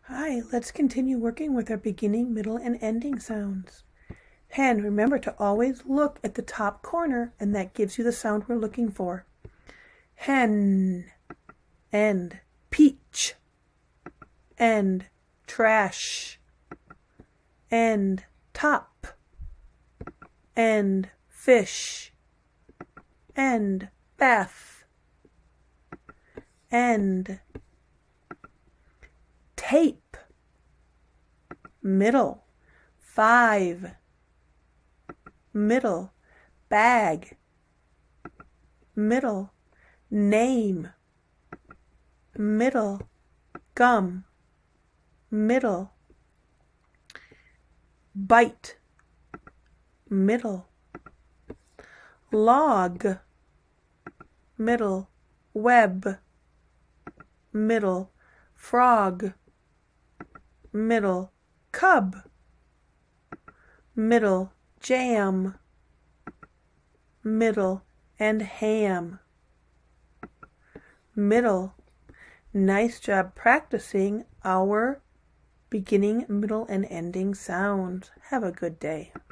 Hi, let's continue working with our beginning, middle, and ending sounds. Hen, remember to always look at the top corner, and that gives you the sound we're looking for. Hen, and peach, and trash, and top, and fish, and bath, and tape, middle, 5, middle, bag, middle, name, middle, gum, middle, bite, middle, log, middle, web, middle, frog, middle, cub, middle, jam, middle, and ham, middle. Nice job practicing our beginning, middle, and ending sounds. Have a good day.